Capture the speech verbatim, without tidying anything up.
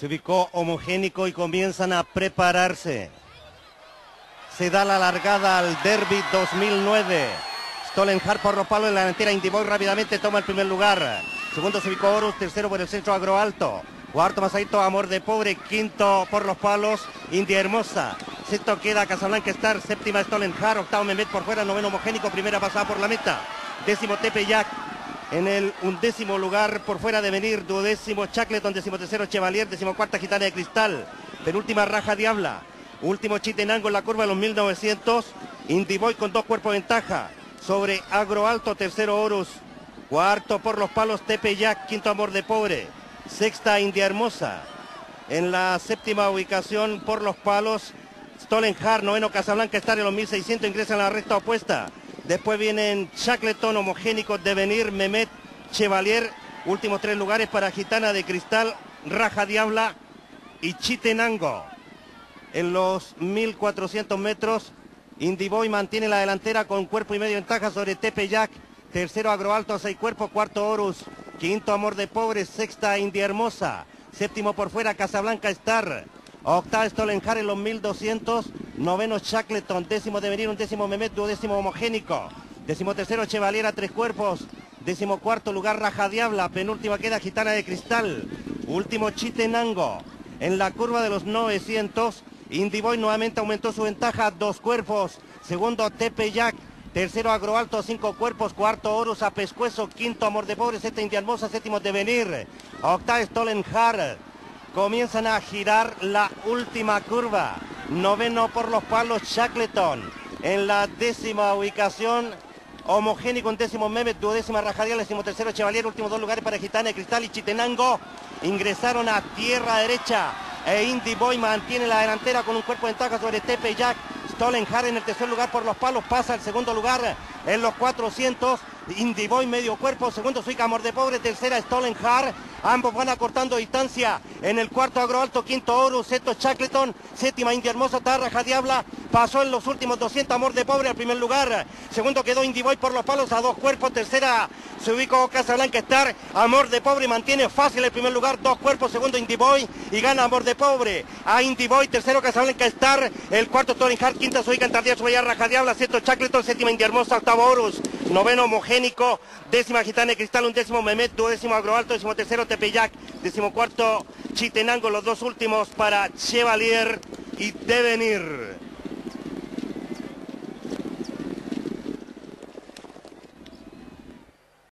Se ubicó Homogénico y comienzan a prepararse. Se da la largada al Derby dos mil nueve. Stolenhar por los palos en la delantera. Indiboy rápidamente toma el primer lugar. Segundo se ubicó Horus. Tercero por el centro Agroalto. Cuarto Masaito Amor de Pobre. Quinto por los palos India Hermosa. Sexto queda Casablanca Star. Séptima Stolenhar. Octavo Mehmet por fuera. Noveno Homogénico. Primera pasada por la meta. Décimo Tepeyac. En el undécimo lugar por fuera de venir. Duodécimo Shackleton. Décimo tercero Chevalier. Décimo cuarta Gitana de Cristal. Penúltima Raja Diabla. Último Chitenango en la curva de los mil novecientos. Indiboy con dos cuerpos de ventaja sobre Agroalto. Tercero Horus. Cuarto por los palos Tepeyac. Quinto Amor de Pobre. Sexta India Hermosa. En la séptima ubicación por los palos Stolenhar. Noveno Casablanca Star en los mil seiscientos. Ingresan a la recta opuesta. Después vienen Shackleton, Homogénico, Devenir, Mehmet, Chevalier. Últimos tres lugares para Gitana de Cristal, Raja Diabla y Chitenango. En los mil cuatrocientos metros, Indiboy mantiene la delantera con cuerpo y medio ventaja sobre Tepeyac. Tercero Agroalto, seis cuerpos. Cuarto Horus. Quinto Amor de Pobre. Sexta India Hermosa. Séptimo por fuera Casablanca Star. Octava Stolenhar en los mil doscientos. Noveno Shackleton. Décimo Devenir. Un décimo Mehmet. Duodécimo Homogénico. Décimo tercero Chevalier a tres cuerpos. Décimo cuarto lugar Raja Diabla. Penúltima queda Gitana de Cristal. Último Chitenango. En la curva de los novecientos, Indiboy nuevamente aumentó su ventaja. Dos cuerpos. Segundo Tepeyac. Tercero Agroalto, cinco cuerpos. Cuarto Horus a pescuezo. Quinto Amor de Pobre. Sexta India Hermosa. Séptimo Devenir. Octava Stolenhar. Comienzan a girar la última curva. Noveno por los palos Shackleton. En la décima ubicación Homogénico. Un décimo Mehmet. Duodécima Raja Diabla. Décimo tercero Chevalier. Últimos dos lugares para Gitana de Cristal y Chitenango. Ingresaron a tierra derecha. E Indiboy mantiene la delantera con un cuerpo de ventaja sobre Tepeyac. Stolenhar en el tercer lugar por los palos. Pasa al segundo lugar en los cuatrocientos. Indiboy medio cuerpo. Segundo Suica Amor de Pobre. Tercera Stolenhar. Ambos van acortando distancia. En el cuarto Agroalto. Quinto Horus. Sexto Shackleton. Séptima India Hermosa. Raja Diabla. Pasó en los últimos doscientos Amor de Pobre al primer lugar. Segundo quedó Indiboy por los palos a dos cuerpos. Tercera se ubicó Casablanca Star. Amor de Pobre mantiene fácil el primer lugar. Dos cuerpos. Segundo Indiboy. Y gana Amor de Pobre a Indiboy. Tercero Casablanca Star. El cuarto Stolenhar. Quinta se ubica en Tardía Subayar Raja Diabla. Sexto Shackleton. Séptima India Hermosa. Octavo Horus. Noveno Homogénico. Décima Gitana de Cristal. Un décimo Mehmet. Duodécimo Agroalto. Décimo tercero Tepeyac. Décimo cuarto Chitenango. Los dos últimos para Chevalier y Devenir.